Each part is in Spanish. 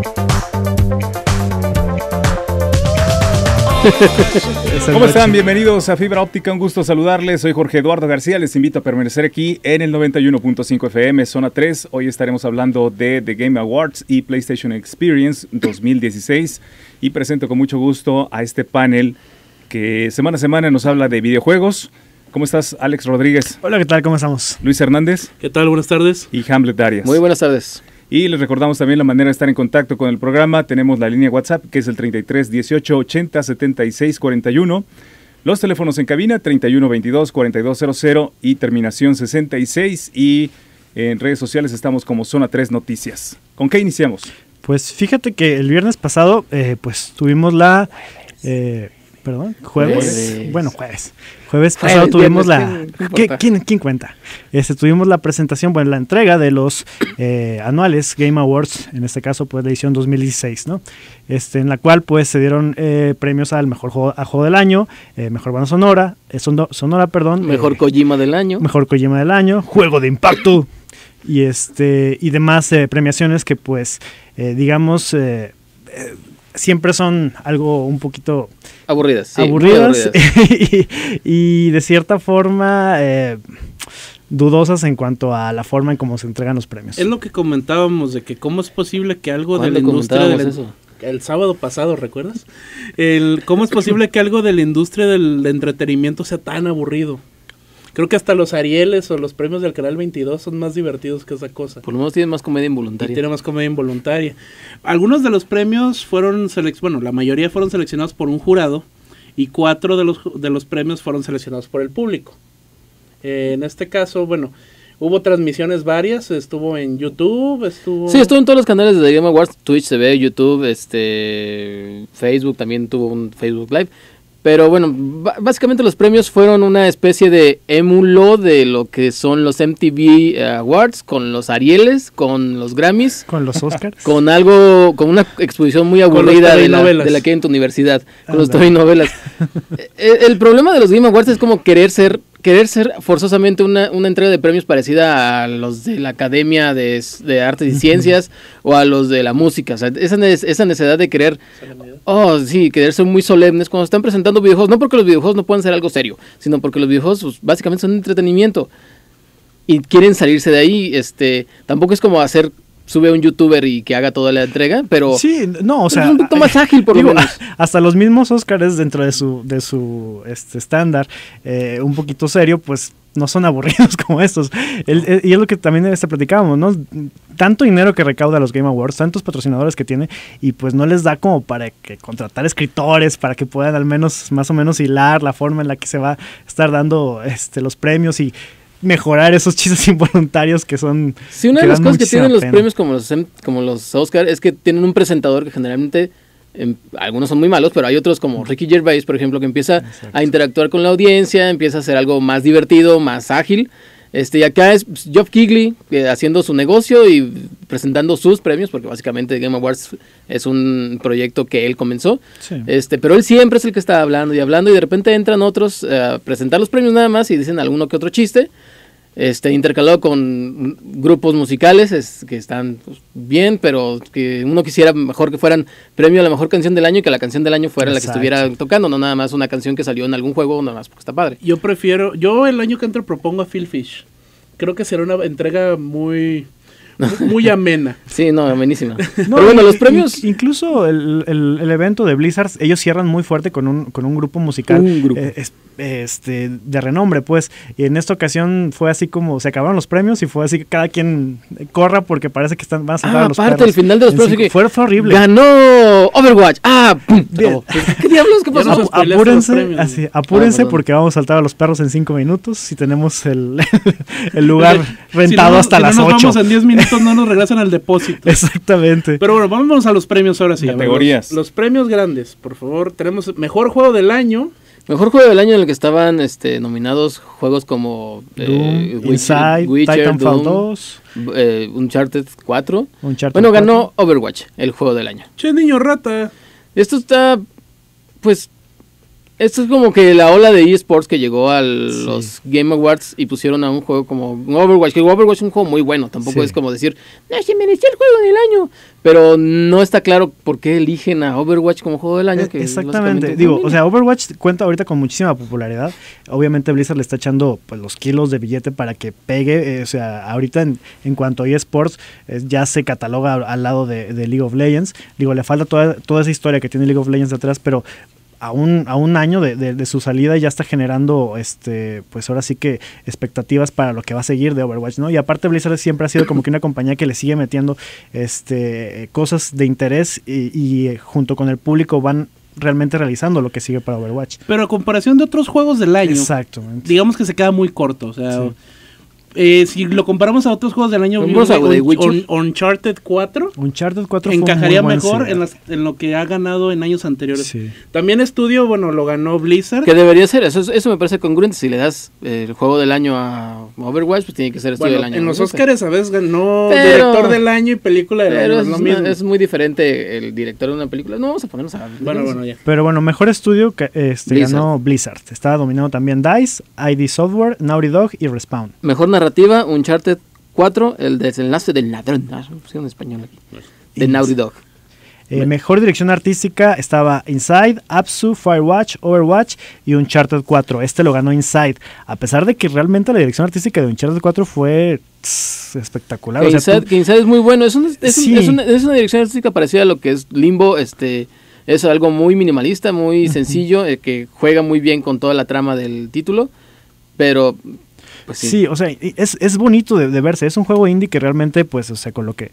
¿Cómo están? Bienvenidos a Fibra Óptica, un gusto saludarles. Soy Jorge Eduardo García, les invito a permanecer aquí en el 91.5 FM, Zona 3. Hoy estaremos hablando de The Game Awards y PlayStation Experience 2016 y presento con mucho gusto a este panel que semana a semana nos habla de videojuegos. ¿Cómo estás, Alex Rodríguez? Hola, ¿qué tal? ¿Cómo estamos? Luis Hernández. ¿Qué tal? Buenas tardes. Y Hamlet Arias. Muy buenas tardes. Y les recordamos también la manera de estar en contacto con el programa. Tenemos la línea WhatsApp, que es el 33 18 80 76 41. Los teléfonos en cabina, 31 22 4200 y terminación 66. Y en redes sociales estamos como Zona 3 Noticias. ¿Con qué iniciamos? Pues fíjate que el viernes pasado, pues tuvimos la... Jueves pasado tuvimos la... ¿Quién cuenta? Tuvimos la presentación, la entrega de los anuales Game Awards, en este caso pues la edición 2016, ¿no? En la cual pues se dieron premios al mejor juego del año, mejor banda sonora, mejor Kojima del año. Mejor Kojima del año, juego de impacto y demás premiaciones que pues digamos... siempre son algo un poquito aburridas, sí, aburridas. y de cierta forma dudosas en cuanto a la forma en cómo se entregan los premios. Es lo que comentábamos de que cómo es posible que algo de la industria el sábado pasado, ¿recuerdas? ¿Cómo es posible que algo de la industria del entretenimiento sea tan aburrido? Creo que hasta los Arieles o los premios del Canal 22 son más divertidos que esa cosa. Por lo menos tienen más comedia involuntaria. Tiene más comedia involuntaria. Algunos de los premios fueron la mayoría fueron seleccionados por un jurado y 4 de los premios fueron seleccionados por el público. En este caso, hubo transmisiones varias, estuvo en YouTube, Sí, estuvo en todos los canales de The Game Awards, Twitch TV, YouTube, Facebook también tuvo un Facebook Live. Pero básicamente los premios fueron una especie de émulo de lo que son los MTV Awards, con los Arieles, con los Grammys. Con los Oscars. Con una exposición muy aburrida de la que hay en tu universidad. Con los telenovelas. El problema de los Game Awards es como querer ser forzosamente una entrega de premios parecida a los de la Academia de Artes y Ciencias o a los de la música. O sea, esa necesidad de querer ser muy solemnes cuando están presentando videojuegos. No porque los videojuegos no puedan ser algo serio, sino porque los videojuegos pues, básicamente son entretenimiento. Y quieren salirse de ahí. Tampoco es como sube a un youtuber y que haga toda la entrega, pero sí, no, o sea, es un poquito más ágil por lo menos. Hasta los mismos Oscars dentro de su estándar un poquito serio, pues no son aburridos como estos. Y es lo que también platicábamos, ¿no? Tanto dinero que recauda los Game Awards, tantos patrocinadores que tiene, y pues no les da como para que contratar escritores, para que puedan al menos, más o menos hilar la forma en la que se va a estar dando los premios y mejorar esos chistes involuntarios que son... Sí, una de las cosas que tienen los premios como los Oscar es que tienen un presentador que generalmente, algunos son muy malos, pero hay otros como Ricky Gervais, por ejemplo, que empieza a interactuar con la audiencia, empieza a hacer algo más divertido, más ágil. Y acá es Geoff Keighley haciendo su negocio y presentando sus premios, porque básicamente Game Awards es un proyecto que él comenzó. Sí. Pero él siempre es el que está hablando y de repente entran otros a presentar los premios nada más y dicen alguno que otro chiste. Intercalado con grupos musicales que están pues, bien, pero que uno quisiera mejor que fueran premio a la mejor canción del año y que la canción del año fuera la que estuviera tocando, no nada más una canción que salió en algún juego, nada más porque está padre. Yo el año que entra propongo a Phil Fish. Creo que será una entrega muy amena. Sí, amenísima. Pero los premios... Incluso el evento de Blizzard, ellos cierran muy fuerte con un grupo musical. De renombre, pues. Y en esta ocasión fue así como se acabaron los premios y fue así que cada quien corra porque parece que van a saltar a los perros. Aparte, el final de los premios que fue horrible. ¡Ganó Overwatch! ¡Pum! ¿Qué diablos? ¿Qué pasó? Apúrense porque vamos a saltar a los perros en 5 minutos si tenemos el lugar rentado hasta las 8. Nos vamos en 10 minutos, no nos regresan al depósito. Exactamente. Pero vámonos a los premios ahora sí. Categorías. Los premios grandes, por favor. Tenemos Mejor Juego del Año. Mejor Juego del Año en el que estaban nominados juegos como Doom, Witcher, Titanfall 2, Uncharted 4. Ganó Overwatch, el Juego del Año. Che, niño rata. Esto está, pues, Esto es como que la ola de eSports que llegó a los Game Awards y pusieron a un juego como Overwatch, que Overwatch es un juego muy bueno, tampoco es como decir, no, se merecía el juego del año, pero no está claro por qué eligen a Overwatch como juego del año. Que exactamente, digo, o sea, Overwatch cuenta ahorita con muchísima popularidad, obviamente Blizzard le está echando pues los kilos de billete para que pegue, o sea, ahorita en cuanto a eSports ya se cataloga al lado de League of Legends, digo, le falta toda esa historia que tiene League of Legends atrás, pero a un año de su salida ya está generando pues ahora sí que expectativas para lo que va a seguir de Overwatch, ¿no? Y aparte Blizzard siempre ha sido como que una compañía que le sigue metiendo cosas de interés y junto con el público van realmente realizando lo que sigue para Overwatch. Pero a comparación de otros juegos del año, exactamente, digamos que se queda muy corto, o sea, sí. Si lo comparamos a otros juegos del año, Uncharted 4 encajaría mejor en lo que ha ganado en años anteriores. Sí. También estudio, bueno, lo ganó Blizzard. Que debería ser, eso me parece congruente. Si le das el juego del año a Overwatch, pues tiene que ser estudio del año. En los Oscars a veces ganó director del año y película del año. Es lo mismo. Es muy diferente el director de una película. No vamos a ponernos a... Bueno, ya. Pero bueno, mejor estudio que ganó Blizzard. Estaba dominado también DICE, ID Software, Naughty Dog y Respawn. Mejor narrativa, Uncharted 4, el desenlace del ladrón, en español aquí, de Naughty Dog. Mejor dirección artística estaba Inside, Absu, Firewatch, Overwatch y Uncharted 4. Lo ganó Inside, a pesar de que realmente la dirección artística de Uncharted 4 fue espectacular. Que Inside es muy bueno, es una dirección artística parecida a lo que es Limbo, es algo muy minimalista, muy sencillo, que juega muy bien con toda la trama del título, pero... Pues sí, o sea, es bonito de verse, es un juego indie que realmente, pues, o sea, con lo que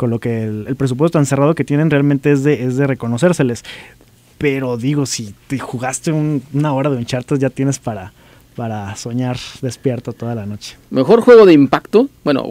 el presupuesto tan cerrado que tienen, realmente es de reconocérseles. Pero digo, si te jugaste una hora de Uncharted, ya tienes para soñar despierto toda la noche. Mejor juego de impacto,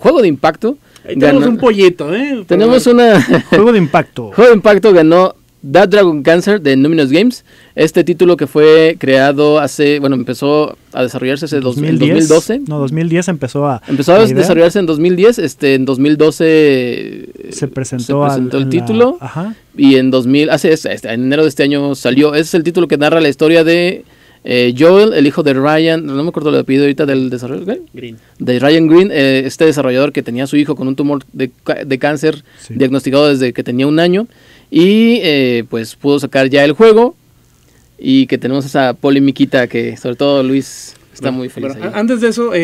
Ahí tenemos un pollito, Tenemos una... Juego de impacto. Juego de impacto ganó That Dragon Cancer de Numinous Games. Este título que fue creado empezó a desarrollarse en 2012. No, 2010 empezó a desarrollarse en 2010. En 2012 se presentó el título. Ajá. Y en en enero de este año salió. Ese es el título que narra la historia de Joel, el hijo de Ryan, no me acuerdo el apellido ahorita del desarrollador. Green. De Ryan Green, este desarrollador que tenía a su hijo con un tumor de cáncer diagnosticado desde que tenía 1 año. Y pues pudo sacar ya el juego. Y que tenemos esa polemiquita que sobre todo Luis está muy feliz. Antes de eso,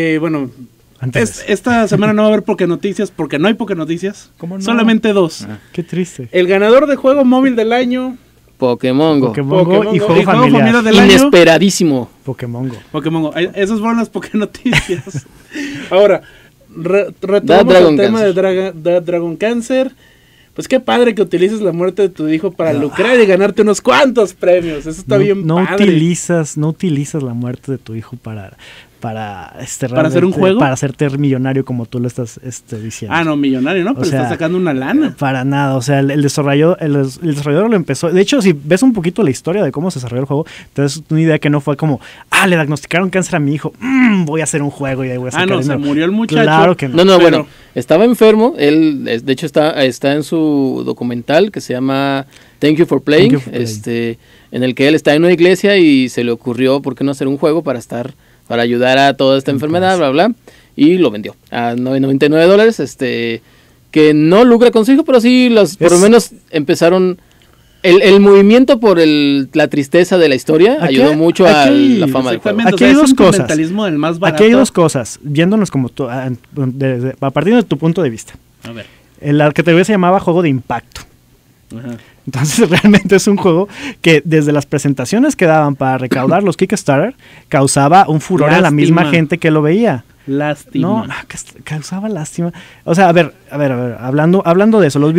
esta semana no va a haber Pokenoticias porque no hay Pokenoticias. ¿Cómo no? Solamente 2. Qué triste. El ganador de juego móvil del año, Pokémongo y juego familiar del año, inesperadísimo. Pokémongo. Esas fueron las Pokenoticias. Ahora, retomamos el tema de Dragon Cancer. Pues qué padre que utilices la muerte de tu hijo para lucrar y ganarte unos cuantos premios. Eso está bien padre. No utilizas la muerte de tu hijo para hacer un juego, para hacerte millonario como tú lo estás diciendo. No, millonario, ¿no? Pero estás sacando una lana. Para nada, o sea, el desarrollador lo empezó. De hecho, si ves un poquito la historia de cómo se desarrolló el juego, te das una idea que no fue como, le diagnosticaron cáncer a mi hijo, voy a hacer un juego y ahí voy a sacar dinero. Se murió el muchacho. Claro que no. No, bueno, estaba enfermo, él de hecho está en su documental que se llama Thank You for Playing, en el que él está en una iglesia y se le ocurrió por qué no hacer un juego para ayudar a toda esta enfermedad, bla, bla, y lo vendió a $99, que no lucra con su hijo, pero sí, por lo menos empezaron, el movimiento por la tristeza de la historia ayudó mucho a la fama del juego. Aquí hay dos cosas, del más barato. Aquí hay 2 cosas, viéndonos como a partir de tu punto de vista. A ver. La categoría se llamaba juego de impacto. Ajá. Entonces realmente es un juego que desde las presentaciones que daban para recaudar los Kickstarter causaba un furor a la misma gente que lo veía. Lástima. No, causaba lástima. O sea, a ver, hablando de eso, los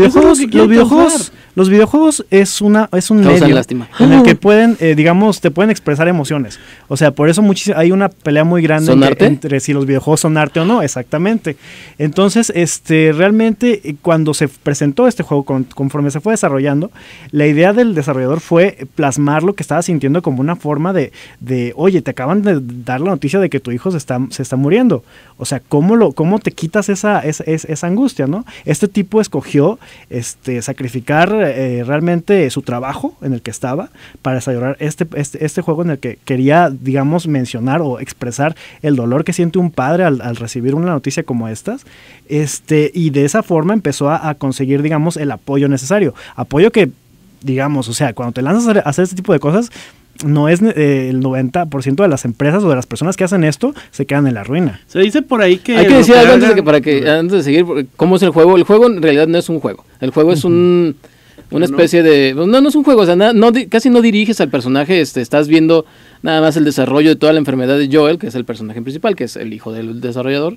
videojuegos es un medio lástima en el que pueden, te pueden expresar emociones. O sea, por eso hay una pelea muy grande entre si los videojuegos son arte o no, exactamente. Entonces, realmente cuando se presentó este juego, conforme se fue desarrollando, la idea del desarrollador fue plasmar lo que estaba sintiendo como una forma de oye, te acaban de dar la noticia de que tu hijo se está muriendo. O sea, ¿cómo te quitas esa angustia, ¿no? Este tipo escogió sacrificar realmente su trabajo en el que estaba para desarrollar este juego en el que quería, digamos, mencionar o expresar el dolor que siente un padre al recibir una noticia como estas, y de esa forma empezó a conseguir, digamos, el apoyo necesario, apoyo que, digamos, o sea, cuando te lanzas a hacer este tipo de cosas, no es el 90% de las empresas o de las personas que hacen esto se quedan en la ruina. Se dice por ahí que... Hay que decir algo antes de seguir, cómo es el juego. El juego en realidad no es un juego. El juego es una especie de... No es un juego, o sea, casi no diriges al personaje, estás viendo nada más el desarrollo de toda la enfermedad de Joel, que es el personaje principal, que es el hijo del desarrollador,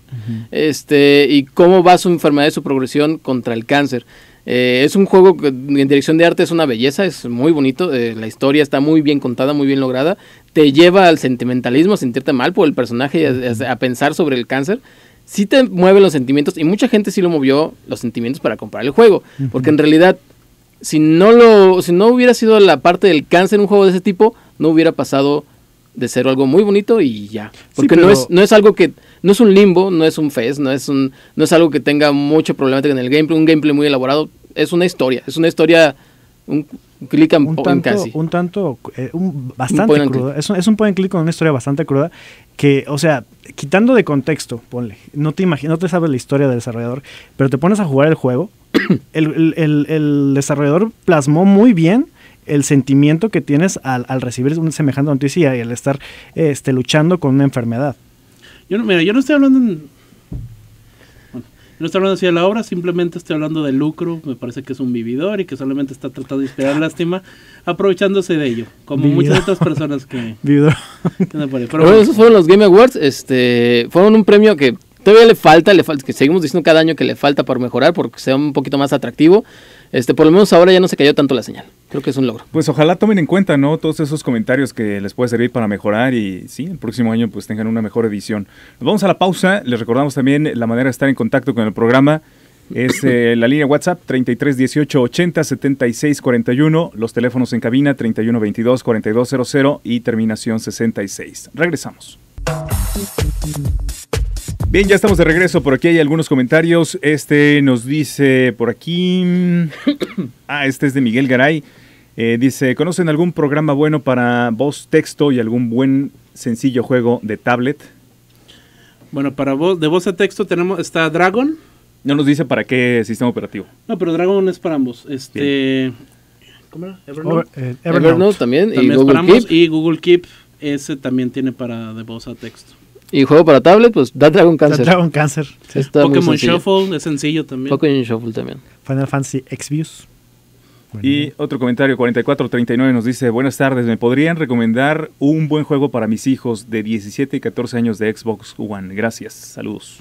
y cómo va su enfermedad y su progresión contra el cáncer. Es un juego que en dirección de arte es una belleza, es muy bonito, la historia está muy bien contada, muy bien lograda, te lleva al sentimentalismo, a sentirte mal por el personaje y a pensar sobre el cáncer. Sí te mueven los sentimientos, y mucha gente sí lo movió los sentimientos para comprar el juego, porque en realidad si no hubiera sido la parte del cáncer en un juego de ese tipo, no hubiera pasado de ser algo muy bonito y ya, porque sí, no es algo que no es un Limbo, no es un Fez, no es algo que tenga mucho problemática en el gameplay, un gameplay muy elaborado, es una historia, un click and point casi. Bastante cruda, es un point and click con una historia bastante cruda que, o sea, quitando de contexto, ponle, no te sabes la historia del desarrollador, pero te pones a jugar el juego, el desarrollador plasmó muy bien el sentimiento que tienes al recibir una semejante noticia y al estar luchando con una enfermedad. Yo no estoy hablando no estoy hablando así de la obra, simplemente estoy hablando de lucro. Me parece que es un vividor y que solamente está tratando de inspirar lástima, aprovechándose de ello, como muchas otras personas que no pueden. Pero bueno, esos fueron los Game Awards, fueron un premio que todavía le falta, que seguimos diciendo cada año que le falta por mejorar, porque sea un poquito más atractivo. Por lo menos ahora ya no se cayó tanto la señal. Creo que es un logro. Pues ojalá tomen en cuenta, ¿no?, todos esos comentarios que les puede servir para mejorar y sí, el próximo año pues tengan una mejor edición. Nos vamos a la pausa. Les recordamos también la manera de estar en contacto con el programa. Es la línea WhatsApp 33 18 80 76 41, los teléfonos en cabina 31 22 4200 y terminación 66. Regresamos. Bien, ya estamos de regreso. Por aquí hay algunos comentarios. Nos dice por aquí... este es de Miguel Garay. Dice, ¿conocen algún programa bueno para voz, texto y algún buen sencillo juego de tablet? Bueno, de voz a texto está Dragon. No nos dice para qué sistema operativo. No, pero Dragon es para ambos. ¿Cómo era? Evernote también y Google Keep. Y Google Keep, ese también tiene para de voz a texto. Y juego para tablet, pues Dragon Cancer. Pokémon Shuffle es sencillo también. Pokémon Shuffle también. Final Fantasy X-Views. Y otro comentario, 4439 nos dice, buenas tardes, ¿me podrían recomendar un buen juego para mis hijos de 17 y 14 años de Xbox One? Gracias, saludos.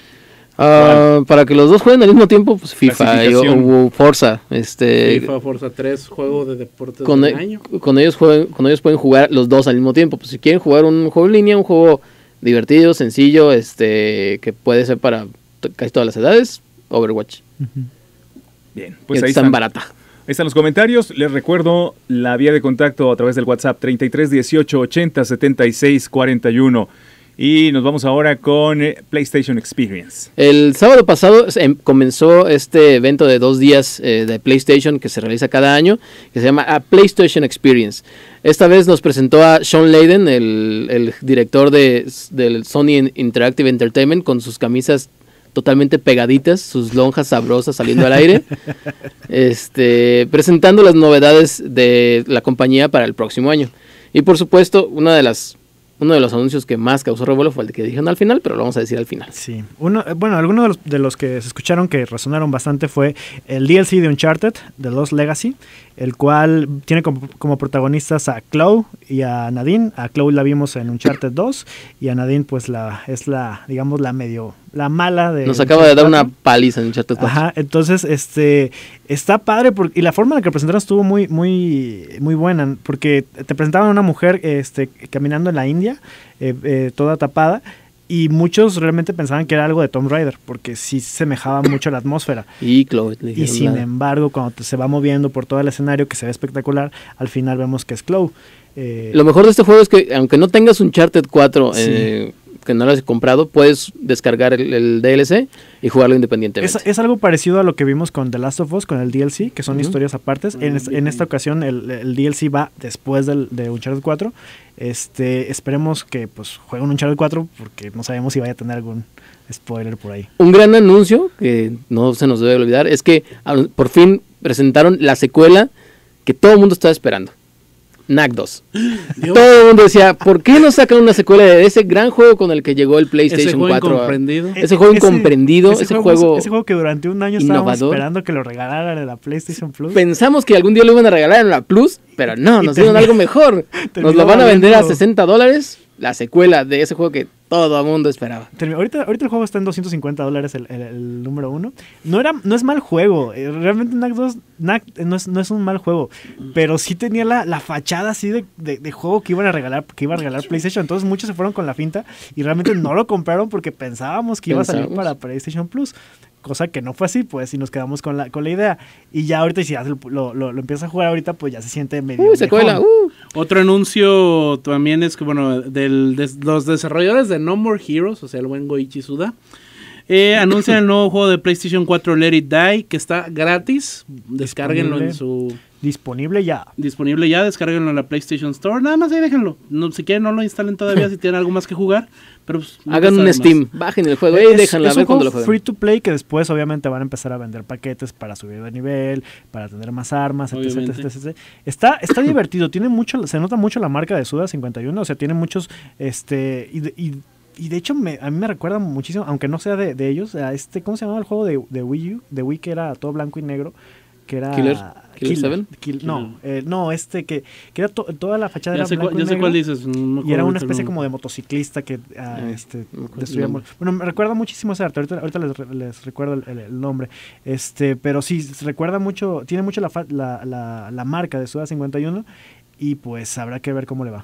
Para que los dos jueguen al mismo tiempo, pues FIFA o Forza. FIFA, Forza 3, juego de deportes del año. Con ellos pueden jugar los dos al mismo tiempo. Pues si quieren jugar un juego en línea, un juego divertido, sencillo, que puede ser para casi todas las edades, Overwatch. Bien, pues ahí están barata. Ahí están los comentarios. Les recuerdo la vía de contacto a través del WhatsApp 33 18 80 76 41. Y nos vamos ahora con PlayStation Experience. El sábado pasado comenzó este evento de 2 días de PlayStation que se realiza cada año, que se llama PlayStation Experience. Esta vez nos presentó a Sean Layden, el director del Sony Interactive Entertainment, con sus camisas totalmente pegaditas, sus lonjas sabrosas saliendo al aire, presentando las novedades de la compañía para el próximo año. Y por supuesto, uno de los anuncios que más causó revuelo fue el que dijeron al final, pero lo vamos a decir al final. Sí. Algunos de los que se escucharon que resonaron bastante fue el DLC de Uncharted, The Lost Legacy, el cual tiene como protagonistas a Chloe y a Nadine. A Chloe la vimos en Uncharted 2 y a Nadine pues es la mala de... Nos acaba de dar una paliza en Uncharted 4. Ajá, entonces está padre y la forma en la que presentaron estuvo muy, muy, muy buena, porque te presentaban a una mujer caminando en la India, toda tapada, y muchos realmente pensaban que era algo de Tomb Raider, porque sí semejaba mucho a la atmósfera. Y Chloe. Y sin embargo, cuando se va moviendo por todo el escenario, que se ve espectacular, al final vemos que es Chloe. Lo mejor de este juego es que, aunque no tengas Uncharted 4 sí, que no lo has comprado, puedes descargar el DLC y jugarlo independientemente. Es algo parecido a lo que vimos con The Last of Us, con el DLC, que son historias apartes. En esta ocasión el DLC va después de Uncharted 4. Esperemos que pues jueguen Uncharted 4 porque no sabemos si vaya a tener algún spoiler por ahí. Un gran anuncio que no se nos debe olvidar es que por fin presentaron la secuela que todo el mundo estaba esperando. Knack 2. Todo el mundo decía, ¿por qué no sacan una secuela de ese gran juego con el que llegó el PlayStation 4? Ese juego incomprendido. Ese juego que durante un año estábamos esperando que lo regalaran en la PlayStation Plus. Pensamos que algún día lo iban a regalar en la Plus, pero no, nos dieron algo mejor. Nos lo van a vender a $60, la secuela de ese juego que todo el mundo esperaba. Ahorita el juego está en $250 el número 1. No es mal juego. Realmente Knack 2 no es un mal juego. Pero sí tenía la fachada así de juego que iba a regalar PlayStation. Entonces muchos se fueron con la finta y realmente no lo compraron porque pensábamos que iba a salir para PlayStation Plus. Cosa que no fue así, pues, y nos quedamos con la idea. Y ya ahorita, si ya lo empiezas a jugar ahorita, pues ya se siente medio secuela. Otro anuncio también es que, bueno, de los desarrolladores de No More Heroes, o sea, el buen Goichi Suda, anuncian el nuevo juego de PlayStation 4, Let It Die, que está gratis. Descárguenlo en su... Disponible ya, descárguenlo en la PlayStation Store. Nada más ahí déjenlo. No, si quieren, no lo instalen todavía si tienen algo más que jugar. Pero pues, hagan un Steam, bajen el juego y déjenla ver cuando lo jueguen. Free to play que después obviamente van a empezar a vender paquetes para subir de nivel, para tener más armas, etc. Está divertido, se nota mucho la marca de Suda51, o sea, tiene muchos y de hecho a mí me recuerda muchísimo, aunque no sea de ellos, a ¿cómo se llamaba el juego de Wii U? De Wii, que era todo blanco y negro, que era Killer 7? Que era toda la fachada era blanco y negro. Ya sé cuál dices. Y era una especie como de motociclista que destruía. Bueno, me recuerda muchísimo ese arte. Ahorita les recuerdo el nombre. Pero sí, recuerda mucho, tiene mucho la marca de Suda51 y pues habrá que ver cómo le va.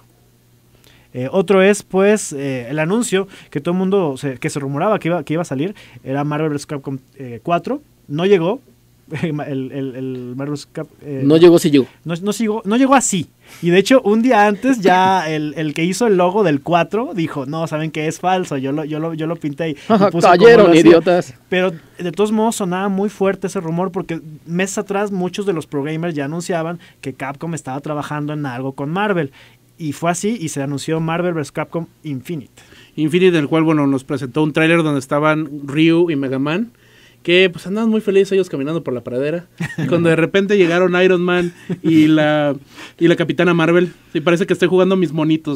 Otro es pues el anuncio que todo el mundo que se rumoraba que iba a salir, era Marvel vs. Capcom 4. No llegó. El Marvel Cup no llegó, sí llegó. No llegó así. Y de hecho, un día antes ya el que hizo el logo del 4 dijo, no, ¿saben qué? Es falso, yo lo pinté y cayeron, idiotas. Pero de todos modos sonaba muy fuerte ese rumor porque meses atrás muchos de los pro gamers ya anunciaban que Capcom estaba trabajando en algo con Marvel. Y fue así y se anunció Marvel vs. Capcom Infinite. Del cual, bueno, nos presentó un tráiler donde estaban Ryu y Mega Man, que pues andaban muy felices ellos caminando por la pradera, cuando de repente llegaron Iron Man y la Capitana Marvel. Sí, parece que estoy jugando mis monitos.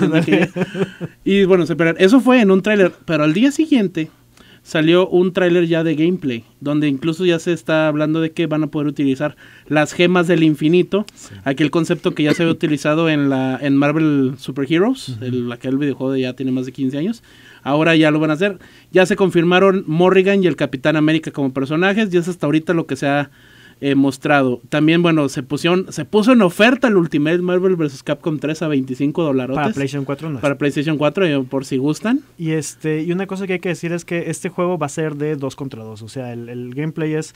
Y bueno, eso fue en un tráiler, pero al día siguiente salió un tráiler ya de gameplay, donde incluso ya se está hablando de que van a poder utilizar las gemas del infinito, aquel concepto que ya se había utilizado en Marvel Super Heroes, aquel videojuego ya tiene más de 15 años. Ahora ya lo van a hacer. Ya se confirmaron Morrigan y el Capitán América como personajes, y es hasta ahorita lo que se ha mostrado. También, bueno, se puso en oferta el Ultimate Marvel vs. Capcom 3 a $25. Para PlayStation 4 no. Para PlayStation 4, por si gustan. Y una cosa que hay que decir es que este juego va a ser de 2 contra 2. O sea, el gameplay es,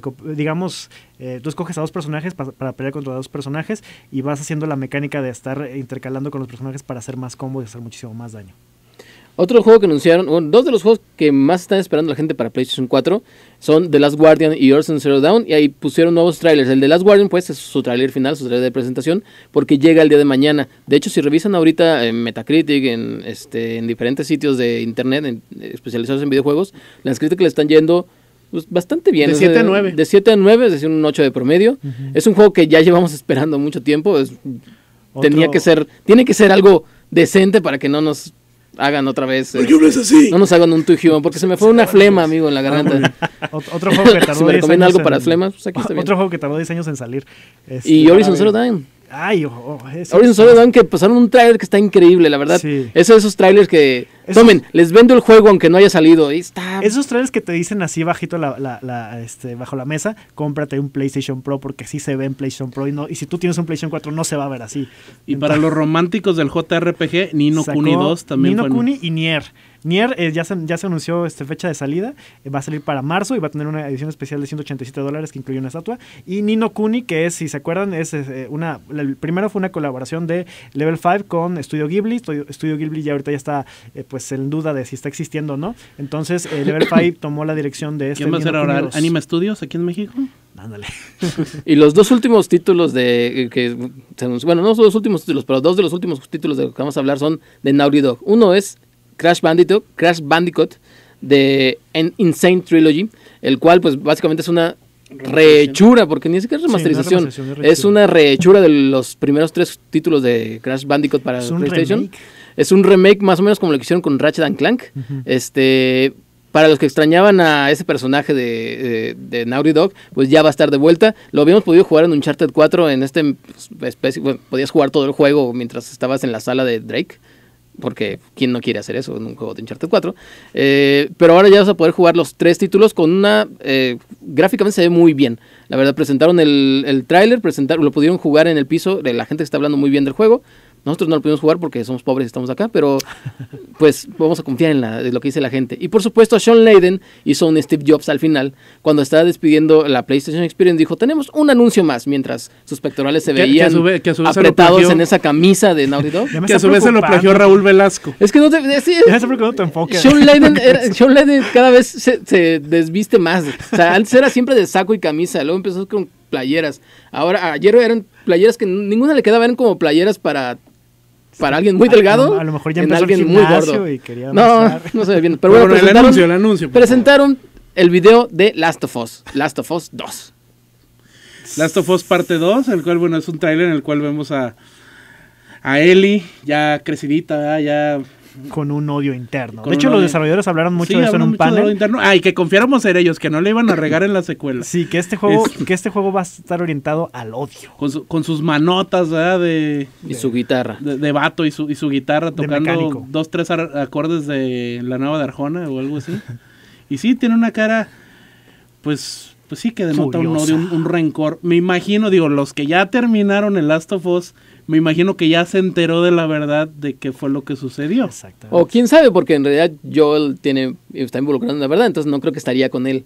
tú escoges a 2 personajes para pelear contra 2 personajes y vas haciendo la mecánica de estar intercalando con los personajes para hacer más combos y hacer muchísimo más daño. Otro juego que anunciaron, dos de los juegos que más están esperando la gente para PlayStation 4 son The Last Guardian y Horizon Zero Dawn, y ahí pusieron nuevos trailers. El de Last Guardian pues es su trailer final, su trailer de presentación, porque llega el día de mañana. De hecho, si revisan ahorita en Metacritic, en diferentes sitios de internet especializados en videojuegos, las críticas le están yendo pues bastante bien. De 7 a 9. De 7 a 9, es decir, un 8 de promedio. Es un juego que ya llevamos esperando mucho tiempo. Tiene que ser algo decente para que no nos hagan otra vez. No nos hagan un Too Human, porque se me fue una flema, amigo, en la garganta. Otro juego que tardó si me recomiendan algo para flemas, pues aquí está bien. Otro juego que tardó 10 años en salir. Y Horizon Zero Dawn. Ay, Horizon Zero Dawn, que pasaron un trailer que está increíble, la verdad. Sí. Es de esos trailers que tomen, les vendo el juego aunque no haya salido. Ahí está. Esos trailers que te dicen así bajito bajo la mesa, cómprate un PlayStation Pro porque sí se ve en PlayStation Pro y si tú tienes un PlayStation 4 no se va a ver así. Y para los románticos del JRPG, Ni no Kuni 2 también. Ni no Kuni y Nier. Nier ya se anunció fecha de salida, va a salir para marzo y va a tener una edición especial de $187 que incluye una estatua. Y Ni no Kuni, que es, si se acuerdan, el primero fue una colaboración de Level 5 con Studio Ghibli. Studio Ghibli ya ahorita ya está pues en duda de si está existiendo o no. Entonces Level 5 tomó la dirección de este. ¿Quién va a ser ahora? ¿Anima Studios aquí en México? Ándale. Y los dos últimos títulos bueno, no los dos últimos títulos, pero dos de los últimos títulos de los que vamos a hablar son de Naughty Dog. Uno es Crash Bandicoot de Insane Trilogy, el cual pues básicamente es una rehechura, porque ni siquiera es remasterización, es una rehechura de los primeros 3 títulos de Crash Bandicoot para PlayStation. Remake. Es un remake más o menos como lo que hicieron con Ratchet and Clank. Para los que extrañaban a ese personaje de Naughty Dog, pues ya va a estar de vuelta. Lo habíamos podido jugar en Uncharted 4, en podías jugar todo el juego mientras estabas en la sala de Drake, porque ¿quién no quiere hacer eso en un juego de Uncharted 4? Pero ahora ya vas a poder jugar los 3 títulos con una... gráficamente se ve muy bien. La verdad, presentaron el tráiler, lo pudieron jugar en el piso, la gente está hablando muy bien del juego. Nosotros no lo pudimos jugar porque somos pobres y estamos acá, pero pues vamos a confiar en lo que dice la gente. Y por supuesto, Sean Layden hizo un Steve Jobs al final, cuando estaba despidiendo la PlayStation Experience, dijo, tenemos un anuncio más, mientras sus pectorales se veían que a su vez apretados en esa camisa de Naughty Dog. Que a su vez se lo plagió Raúl Velasco. Es que no te... Ya sé por qué no te enfocas. Sean Layden cada vez se desviste más. O sea, antes era siempre de saco y camisa, luego empezó con playeras. Ayer eran playeras que ninguna le quedaba, eran como playeras para alguien muy delgado, a lo mejor ya empezó alguien muy gordo. Y quería no se ve bien. Pero bueno, el anuncio. Presentaron el video de Last of Us 2. Last of Us parte 2, el cual, bueno, es un tráiler en el cual vemos a Ellie ya crecidita, ya con un odio interno. De hecho, los desarrolladores hablaron mucho de eso en un panel. Y que confiáramos en ellos, que no le iban a regar en la secuela. Sí, que este juego va a estar orientado al odio. Con sus manotas, ¿verdad? Y su guitarra. De vato y su guitarra tocando 2-3 acordes de la Nava de Arjona o algo así. Y sí, tiene una cara, pues sí, que denota furiosa. Un odio, un rencor. Me imagino, los que ya terminaron el Last of Us, me imagino que ya se enteró de la verdad de qué fue lo que sucedió. O quién sabe, porque en realidad Joel está involucrado en la verdad, entonces no creo que estaría con él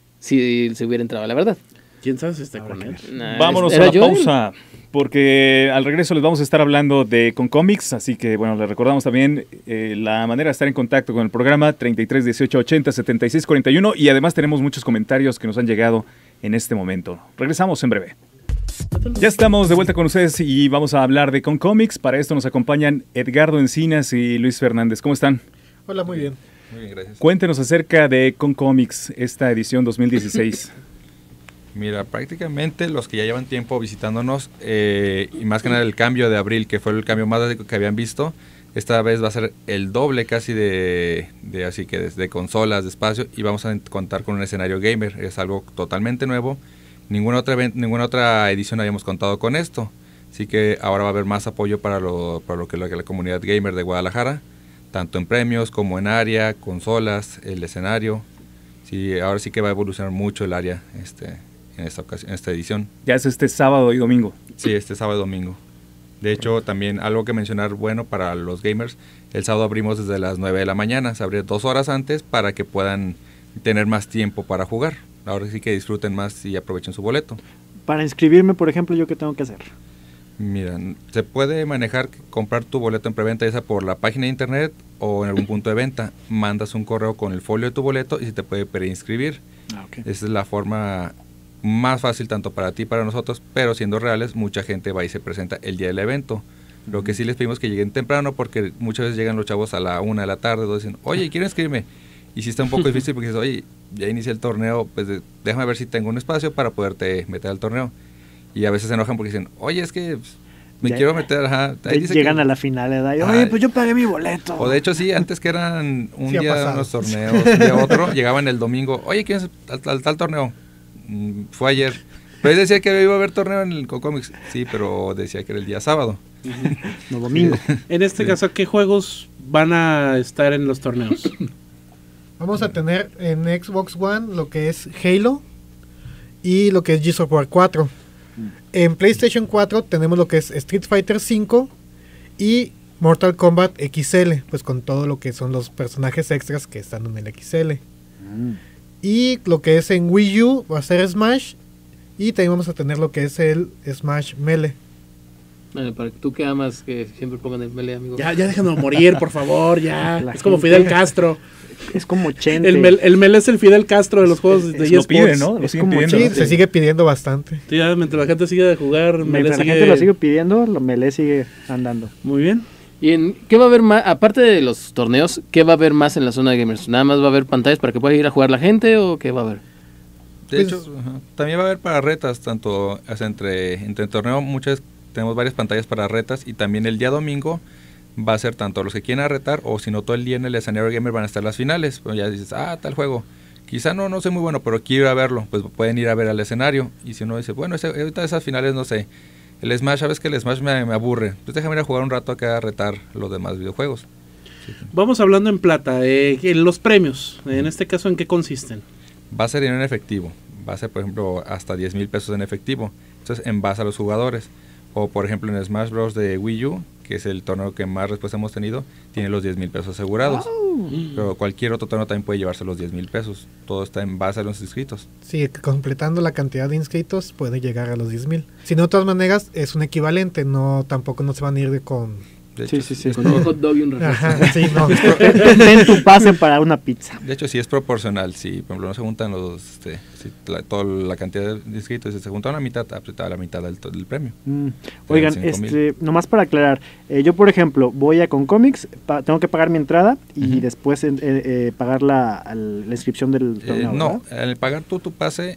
si se hubiera entrado a la verdad. ¿Quién sabe si está con él? Vámonos a la pausa, porque al regreso les vamos a estar hablando de Concomics, así que bueno, les recordamos también la manera de estar en contacto con el programa 33 18 80 76 41, y además tenemos muchos comentarios que nos han llegado en este momento. Regresamos en breve. Ya estamos de vuelta con ustedes y vamos a hablar de Concomics. Para esto nos acompañan Edgardo Encinas y Luis Fernández. ¿Cómo están? Hola, muy bien. Muy bien, gracias. Cuéntenos acerca de Concomics, esta edición 2016. Mira, prácticamente los que ya llevan tiempo visitándonos, y más que nada el cambio de abril, que fue el cambio más drástico que habían visto, esta vez va a ser el doble casi de así que de consolas, de espacio, y vamos a contar con un escenario gamer. Es algo totalmente nuevo. Ninguna otra edición habíamos contado con esto, así que ahora va a haber más apoyo para lo que la comunidad gamer de Guadalajara, tanto en premios como en área, consolas, el escenario. Sí, ahora sí que va a evolucionar mucho el área en esta edición. Ya es este sábado y domingo. Sí, este sábado y domingo. De hecho, también algo que mencionar bueno para los gamers, el sábado abrimos desde las 9 de la mañana, se abre 2 horas antes para que puedan tener más tiempo para jugar. Ahora sí que disfruten más y aprovechen su boleto. Para inscribirme, por ejemplo, ¿yo qué tengo que hacer? Mira, se puede comprar tu boleto en preventa, ya sea por la página de internet o en algún punto de venta. Mandas un correo con el folio de tu boleto y se te puede preinscribir. Okay. Esa es la forma más fácil tanto para ti y para nosotros, pero siendo reales, mucha gente va y se presenta el día del evento. Lo que sí les pedimos que lleguen temprano, porque muchas veces llegan los chavos a la 1 de la tarde, y dicen, oye, quiero inscribirme. Y si está un poco difícil porque dices, oye, ya inicié el torneo, pues déjame ver si tengo un espacio para poderte meter al torneo. Y a veces se enojan porque dicen, oye, es que quiero meter, llegan a la final, ¿verdad? Oye, pues yo pagué mi boleto. O de hecho sí, antes que eran un día unos torneos, un día otro, llegaban el domingo, oye, ¿quién es al tal torneo? Fue ayer. Pero él decía que iba a haber torneo en el Concomics. Sí, pero decía que era el día sábado. No, domingo. En este caso, ¿qué juegos van a estar en los torneos? Vamos a tener en Xbox One lo que es Halo y lo que es Gears of War 4. En PlayStation 4 tenemos lo que es Street Fighter 5 y Mortal Kombat XL, pues con todo lo que son los personajes extras que están en el XL. Y lo que es en Wii U va a ser Smash, y también vamos a tener lo que es el Smash Melee. Bueno, para que tú que amas que siempre pongan el Melee, amigo. Ya déjenlo morir, por favor, ya. La Es como gente- Fidel Castro. Es como Chente. El Melee es el Fidel Castro de los juegos de Lo eSports. piden, ¿no? Lo Es siguen como pidiendo. Sí, ¿no? se sigue pidiendo bastante. Sí, ya, mientras la gente sigue de jugar, Melee Mientras la sigue... gente lo sigue pidiendo, lo Melee sigue andando. Muy bien. ¿Y qué va a haber más, aparte de los torneos, qué va a haber más en la zona de gamers? ¿Nada más va a haber pantallas para que pueda ir a jugar la gente o qué va a haber? De Pues- hecho, también va a haber para retas, tanto entre torneo, tenemos varias pantallas para retas, y también el día domingo va a ser tanto los que quieran retar, o si no, todo el día en el escenario gamer van a estar las finales. Pues ya dices, tal juego, quizá no soy muy bueno, pero quiero ir a verlo, pues pueden ir a ver al escenario. Y si uno dice, bueno, ahorita esas finales no sé, el Smash, sabes que el Smash me aburre, pues déjame ir a jugar un rato acá a retar los demás videojuegos. Vamos hablando en plata. En los premios, en este caso, ¿en qué consisten? Va a ser en efectivo, va a ser por ejemplo hasta 10,000 pesos en efectivo, entonces en base a los jugadores. O por ejemplo en Smash Bros. De Wii U, que es el torneo que más respuesta hemos tenido, tiene los 10,000 pesos asegurados. Pero cualquier otro torneo también puede llevarse los 10,000 pesos. Todo está en base a los inscritos. Sí, completando la cantidad de inscritos puede llegar a los 10,000. Si no, de todas maneras, es un equivalente. Tampoco no se van a ir con... De Sí, hecho, sí, sí. es Con un hot dog y un refresco. Ajá, sí, no. Ten tu pase para una pizza. De hecho, sí es proporcional. Si, por ejemplo, no se juntan toda la cantidad de inscritos, si se juntan a la mitad, a la mitad del premio. Oigan, 5,000. nomás para aclarar, yo por ejemplo voy a Concomics, tengo que pagar mi entrada y Ujú. después pagar la inscripción del torneo, No, ¿verdad? al pagar tu pase,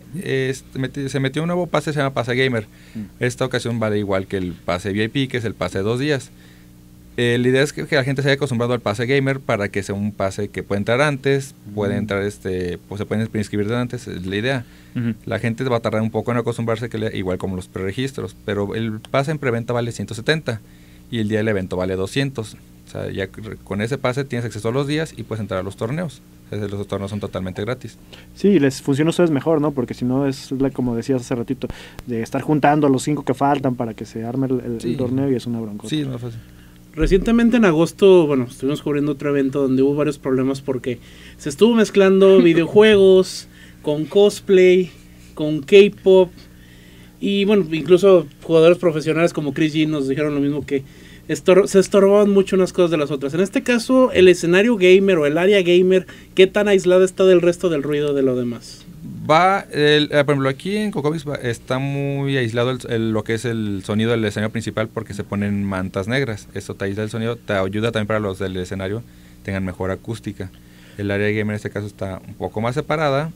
se metió un nuevo pase, se llama Pase Gamer. Esta ocasión vale igual que el pase VIP, que es el pase de 2 días. La idea es que la gente se haya acostumbrado al pase gamer para que sea un pase que puede entrar antes, puede entrar pues se pueden inscribir de antes, es la idea. Ujú. La gente va a tardar un poco en acostumbrarse, igual como los preregistros, pero el pase en preventa vale 170 y el día del evento vale 200. O sea, ya con ese pase tienes acceso a los días y puedes entrar a los torneos. Los torneos son totalmente gratis. Sí, les funciona a ustedes mejor, ¿no? Porque si no es, como decías hace ratito, de estar juntando a los 5 que faltan para que se arme el Sí. torneo y es una bronca. Sí, no es fácil. Recientemente en agosto, estuvimos cubriendo otro evento donde hubo varios problemas porque se estuvo mezclando videojuegos con cosplay, con K-pop y incluso jugadores profesionales como Chris G nos dijeron lo mismo, que se estorbaban mucho unas cosas de las otras. En este caso, el escenario gamer o el área gamer, ¿qué tan aislada está del resto del ruido de lo demás? Por ejemplo, aquí en Cocomics está muy aislado lo que es el sonido del escenario principal, porque se ponen mantas negras. Esto te aísla el sonido, te ayuda también para los del escenario tengan mejor acústica. El área gamer en este caso está un poco más separada.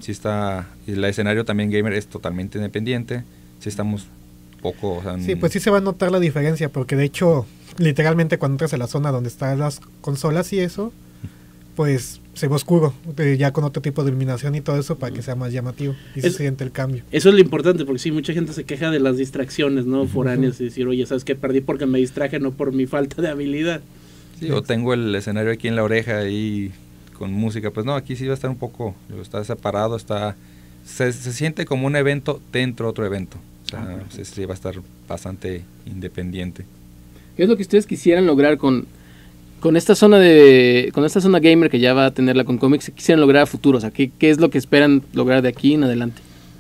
Y el escenario también gamer es totalmente independiente. Sí estamos poco... Sí, pues sí se va a notar la diferencia, porque de hecho, literalmente cuando entras a la zona donde están las consolas y eso, pues se ve oscuro, ya con otro tipo de iluminación y todo eso para que sea más llamativo y se siente el cambio. Eso es lo importante, porque sí, mucha gente se queja de las distracciones, ¿no? Foráneas, y decir, oye, ¿sabes qué? Perdí porque me distraje, no por mi falta de habilidad. Sí, o tengo el escenario aquí en la oreja ahí con música. Pues no, aquí sí va a estar un poco... Está separado, se siente como un evento dentro de otro evento. O sea, sí va a estar bastante independiente. ¿Qué es lo que ustedes quisieran lograr con esta zona gamer que ya va a tener la Concomics? ¿Qué quisieran lograr a futuro? O sea, ¿qué es lo que esperan lograr de aquí en adelante?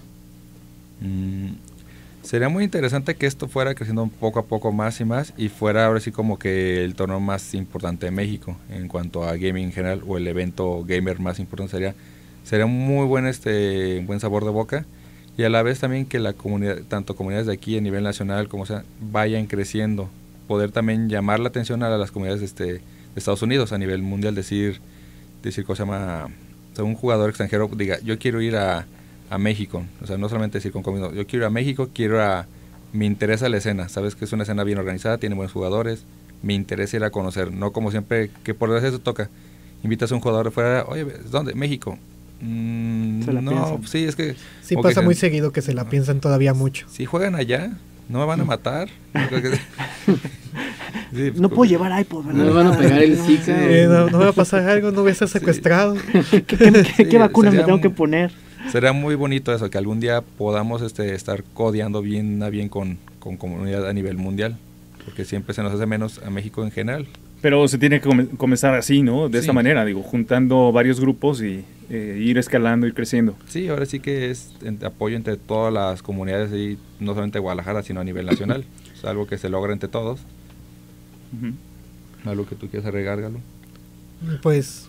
Sería muy interesante que esto fuera creciendo poco a poco más y más, y fuera ahora sí como que el torneo más importante de México en cuanto a gaming en general, o el evento gamer más importante. Sería un muy buen sabor de boca, y a la vez también que la comunidad, tanto comunidades de aquí a nivel nacional como sea, vayan creciendo, poder también llamar la atención a las comunidades de Estados Unidos a nivel mundial, decir ¿cómo se llama? O sea, un jugador extranjero diga, yo quiero ir a México, o sea, no solamente decir yo quiero ir a México, me interesa la escena, sabes que es una escena bien organizada, tiene buenos jugadores, me interesa ir a conocer, no como siempre que por desgracia eso toca, invitas a un jugador de fuera, oye, ¿dónde? México. Se la No, piensan. sí, es que... Sí pasa muy seguido que se la piensan todavía mucho. Si juegan allá, no me van a matar. Sí, No puedo llevar iPod, ¿verdad? ¿No me van a pegar el Zika? No me va a pasar algo, no voy a ser secuestrado. ¿Qué vacunas me sería tengo que poner? Sería muy bonito eso, que algún día podamos estar codeando bien con comunidad a nivel mundial, porque siempre se nos hace menos a México en general. Pero se tiene que comenzar así, ¿no? De esta manera, digo, juntando varios grupos y ir escalando, ir creciendo. Sí, ahora sí que es apoyo entre todas las comunidades, y no solamente Guadalajara, sino a nivel nacional. Es algo que se logra entre todos. ¿Algo que tú quieras agregar, Galo? Pues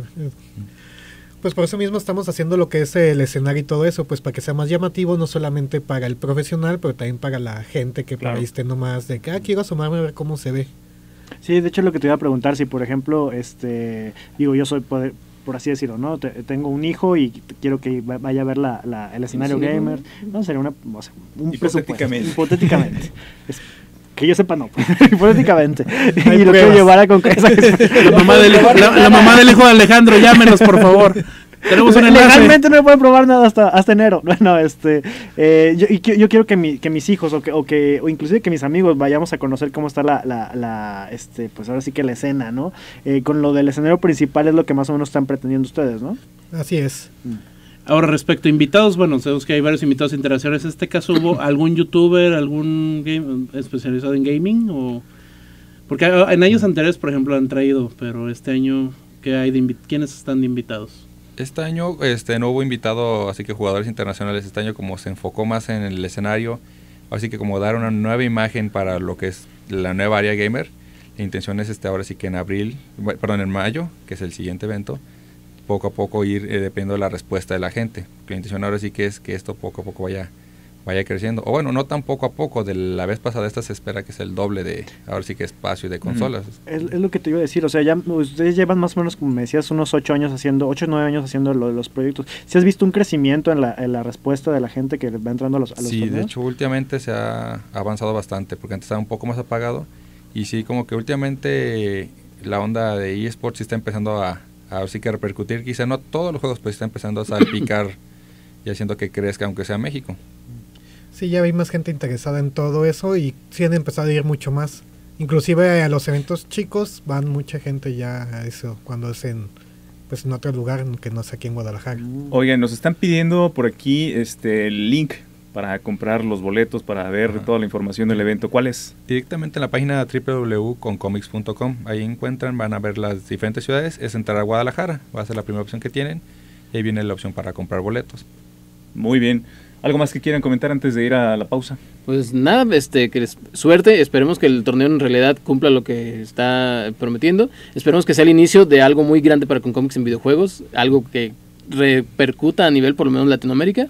por eso mismo estamos haciendo lo que es el escenario y todo eso, pues para que sea más llamativo, no solamente para el profesional, pero también para la gente que por ahí esté nomás de que quiero asomarme a ver cómo se ve. Sí, de hecho lo que te iba a preguntar, si por ejemplo, digo, yo soy, por así decirlo, ¿no? Tengo un hijo y quiero que vaya a ver el escenario gamer, ¿no? Sería un hipotéticamente. Hipotéticamente. Que yo sepa, no, hipotéticamente. Y lo quiero llevar a concreto. La mamá del hijo de Alejandro, llámenos, por favor. Tenemos un enlace. Legalmente no me pueden probar nada hasta enero. Bueno, yo quiero que mis hijos o inclusive que mis amigos vayamos a conocer cómo está pues ahora sí que la escena, ¿no? Con lo del escenario principal es lo que más o menos están pretendiendo ustedes, ¿no? Así es. Ahora, respecto a invitados, bueno, sabemos que hay varios invitados internacionales. ¿En este caso hubo algún youtuber, algún especializado en gaming? Porque en años anteriores, por ejemplo, han traído, pero este año, ¿quiénes están de invitados? Este año no hubo invitado, así que jugadores internacionales. Este año como se enfocó más en el escenario, así que como dar una nueva imagen para lo que es la nueva área gamer. La intención es ahora sí que en mayo, que es el siguiente evento, poco a poco ir dependiendo de la respuesta de la gente. La intención ahora sí que es que esto poco a poco vaya creciendo. O bueno, no tan poco a poco. De la vez pasada esta se espera que es el doble de, ahora sí que espacio de consolas. Es lo que te iba a decir, o sea, ya ustedes llevan más o menos, como me decías, unos 8 o 9 años haciendo los proyectos. ¿Sí has visto un crecimiento en la respuesta de la gente que va entrando a los Sí, torneos? De hecho, últimamente se ha avanzado bastante, porque antes estaba un poco más apagado. Y sí, como que últimamente la onda de eSports sí está empezando a sí que repercutir. Quizá no todos los juegos, pues está empezando a salpicar y haciendo que crezca, aunque sea México. Sí, ya hay más gente interesada en todo eso y sí han empezado a ir mucho más. Inclusive a los eventos chicos van mucha gente ya a eso, cuando es en otro lugar que no es aquí en Guadalajara. Oigan, nos están pidiendo por aquí el link para comprar los boletos, para ver toda la información del evento. ¿Cuál es? Directamente en la página www.concomics.com. Ahí van a ver las diferentes ciudades. Es entrar a Guadalajara, va a ser la primera opción que tienen. Y ahí viene la opción para comprar boletos. Muy bien. ¿Algo más que quieran comentar antes de ir a la pausa? Pues nada, suerte, esperemos que el torneo en realidad cumpla lo que está prometiendo. Esperemos que sea el inicio de algo muy grande para Concomics en videojuegos, algo que repercuta a nivel por lo menos Latinoamérica.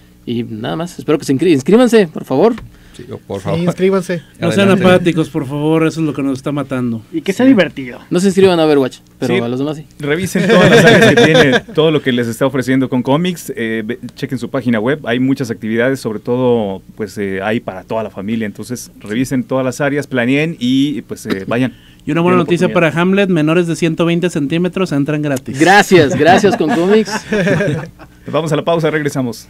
Y nada más, espero que se inscríbanse, por favor. Sí, por favor. Sí, inscríbanse. No sean apáticos, por favor, eso es lo que nos está matando. Y que sea divertido. No se inscriban a Overwatch, pero a los demás sí. Revisen todas las áreas que tiene, todo lo que les está ofreciendo Concomics, chequen su página web, hay muchas actividades, sobre todo pues hay para toda la familia, entonces revisen todas las áreas, planeen y pues vayan. Y una buena noticia para Hamlet, menores de 120 centímetros entran gratis. Gracias Concomics. Vamos a la pausa, regresamos.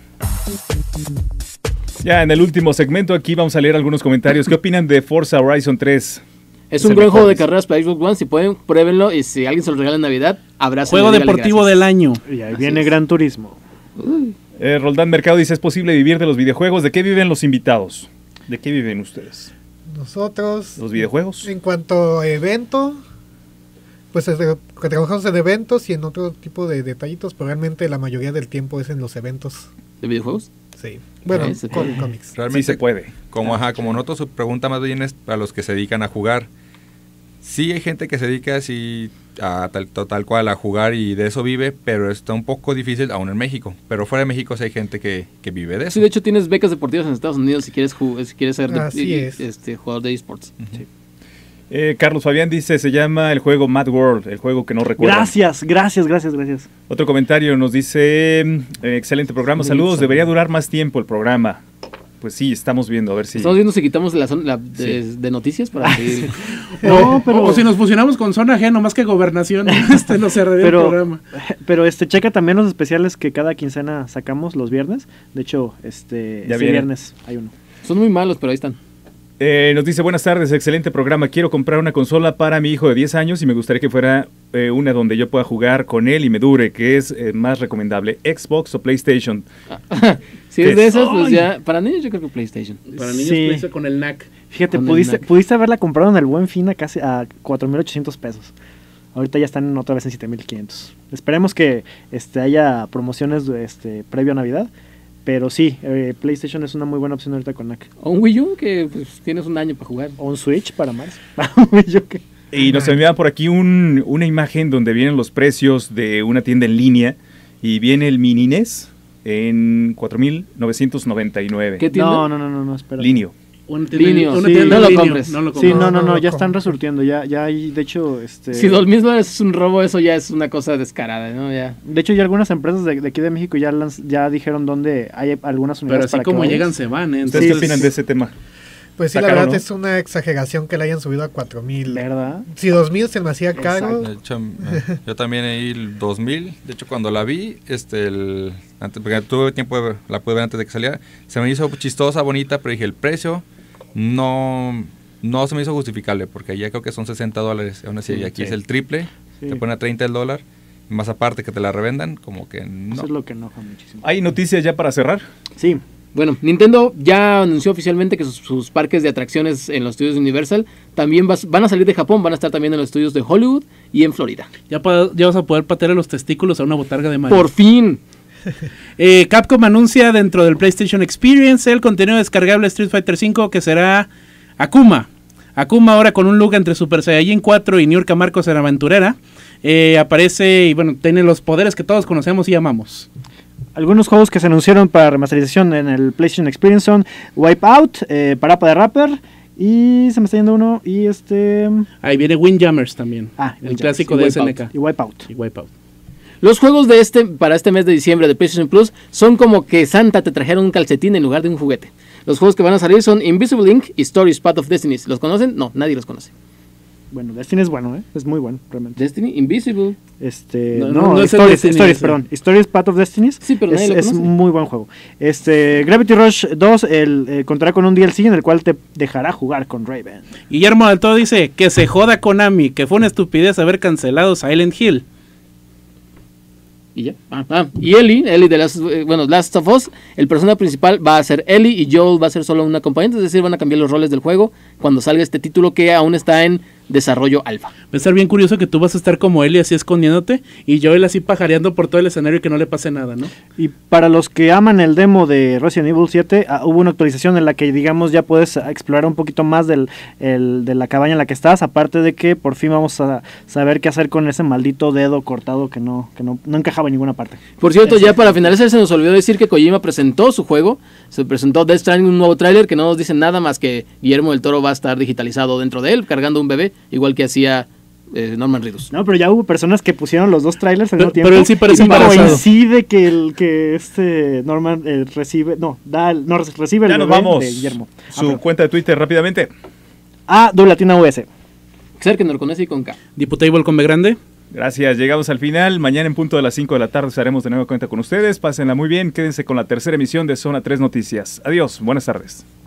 Ya en el último segmento aquí vamos a leer algunos comentarios. ¿Qué opinan de Forza Horizon 3? Es un buen juego de carreras para Xbox One. Si pueden, pruébenlo. Y si alguien se lo regala en Navidad, abrazo. Juego deportivo del año. Y ahí viene Gran Turismo. Roldán Mercado dice, ¿es posible vivir de los videojuegos? ¿De qué viven los invitados? ¿De qué viven ustedes? Nosotros... ¿Los videojuegos? En cuanto a evento, pues trabajamos en eventos y en otro tipo de detallitos, pero realmente la mayoría del tiempo es en los eventos. ¿De videojuegos? Sí. Bueno, con Sí. cómics. Realmente Sí se puede. Como nosotros, su pregunta más bien es para los que se dedican a jugar. Sí hay gente que se dedica así a tal cual a jugar y de eso vive, pero está un poco difícil aún en México. Pero fuera de México sí hay gente que vive de eso. Sí, de hecho tienes becas deportivas en Estados Unidos si quieres ser jugador de esports. Sí. Carlos Fabián dice, se llama el juego Mad World, el juego que no recuerdo. Gracias. Otro comentario nos dice, excelente programa, saludos, debería durar más tiempo el programa. Pues sí, estamos viendo, a ver si... Estamos viendo si quitamos la zona de noticias para seguir. No, pero... O si nos fusionamos con Zona G, no más que Gobernación, no cerraría el programa. Pero checa también los especiales que cada quincena sacamos los viernes. De hecho, ya viernes hay uno. Son muy malos, pero ahí están. Nos dice, buenas tardes, excelente programa. Quiero comprar una consola para mi hijo de 10 años y me gustaría que fuera una donde yo pueda jugar con él y me dure, que es más recomendable, Xbox o PlayStation. Si es de esas, pues ya, para niños yo creo que PlayStation. Para niños, Sí. PlayStation con el NAC. Fíjate, Con el NAC. pudiste haberla comprado en el Buen Fin a casi a 4,800 pesos. Ahorita ya están otra vez en 7,500. Esperemos que haya promociones previo a Navidad. Pero sí, PlayStation es una muy buena opción ahorita con NAC. O un Wii U que pues, tienes un año para jugar. O un Switch para marzo. Un Wii U que- Y nos envían por aquí una imagen donde vienen los precios de una tienda en línea y viene el Mini NES en 4,999. ¿Qué tienda? No, espera. Linio. Linio, una sí, tienda no lo en línea, compres. no lo Sí, compres. no, No, ya están compres. resurtiendo. Ya hay, de hecho, Si lo mismo es un robo, eso ya es una cosa descarada, ¿no? Ya. de hecho, ya algunas empresas de aquí de México ya dijeron dónde hay algunas Pero unidades así para que como vayas. llegan, se van, ¿eh? ¿Ustedes Entonces, qué opinan de ese tema? Pues sí, Está la caro, verdad ¿no? es una exageración que le hayan subido a 4,000. ¿Verdad? Si 2,000 se me hacía caro. De hecho, yo también ahí el 2000, de hecho cuando la vi, porque tuve tiempo, la pude ver antes de que saliera, se me hizo chistosa, bonita, pero dije, el precio no se me hizo justificable, porque allá creo que son $60, aún así, y aquí Sí. es el triple, Sí. te pone a 30 el dólar, y más aparte que te la revendan, como que Eso no. es lo que enoja muchísimo. ¿Hay noticias ya para cerrar? Sí, Bueno, Nintendo ya anunció oficialmente que sus parques de atracciones en los estudios de Universal también van a salir de Japón, van a estar también en los estudios de Hollywood y en Florida. ya vas a poder patear los testículos a una botarga de Mario. Por fin. Capcom anuncia dentro del PlayStation Experience el contenido descargable Street Fighter V que será Akuma. Akuma ahora con un look entre Super Saiyajin 4 y Niurka Marcos en Aventurera. Aparece y bueno, tiene los poderes que todos conocemos y amamos. algunos juegos que se anunciaron para remasterización en el PlayStation Experience son Wipeout, Parappa the Rapper y se me está yendo uno y Ahí viene Windjammers también. el Windjammers. clásico Y de Wipeout. SNK. y Wipeout. Y Wipeout. Los juegos para este mes de diciembre de PlayStation Plus son como que Santa te trajera un calcetín en lugar de un juguete. Los juegos que van a salir son Invisible Ink y Stories Path of Destiny. ¿Los conocen? No, nadie los conoce. Bueno, Destiny es bueno, es muy bueno, realmente. Destiny, Invisible. No es el Destiny, Stories, ese. perdón. Stories Path of Destiny Sí, pero nadie lo es conoce. muy buen juego. Gravity Rush 2 contará con un DLC en el cual te dejará jugar con Raven. Guillermo del Toro dice que se joda Konami, que fue una estupidez haber cancelado Silent Hill. Y ya. Y Ellie de Last of Us, el personaje principal va a ser Ellie y Joel va a ser solo un acompañante, es decir, van a cambiar los roles del juego cuando salga este título que aún está en desarrollo alfa. Va a estar bien curioso que tú vas a estar como Ellie así escondiéndote y Joel así pajareando por todo el escenario y que no le pase nada, ¿no? Y para los que aman el demo de Resident Evil 7, hubo una actualización en la que, digamos, ya puedes explorar un poquito más de la cabaña en la que estás, aparte de que por fin vamos a saber qué hacer con ese maldito dedo cortado que no encajaba en ninguna parte. Por cierto, ya para finalizar se nos olvidó decir que Kojima presentó su juego, se presentó Death Stranding, un nuevo tráiler que no nos dice nada más que Guillermo del Toro va a estar digitalizado dentro de él, cargando un bebé, igual que hacía Norman Reedus. No, pero ya hubo personas que pusieron los dos trailers al mismo tiempo. Pero él sí parece y embarazado. coincide que Norman recibe el Ya nos bebé vamos. de Guillermo. Su cuenta de Twitter rápidamente. Latina US. Ser que no lo conoce y con K. Diputable con B grande. Gracias, llegamos al final. Mañana en punto de las 5 de la tarde estaremos de nuevo cuenta con ustedes. Pásenla muy bien, quédense con la tercera emisión de Zona 3 Noticias. Adiós, buenas tardes.